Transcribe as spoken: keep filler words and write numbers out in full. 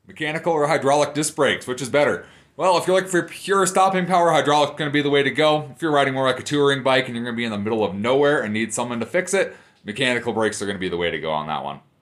Mechanical or hydraulic disc brakes, which is better? Well, if you're looking for pure stopping power, hydraulic is going to be the way to go. If you're riding more like a touring bike and you're going to be in the middle of nowhere and need someone to fix it, mechanical brakes are going to be the way to go on that one.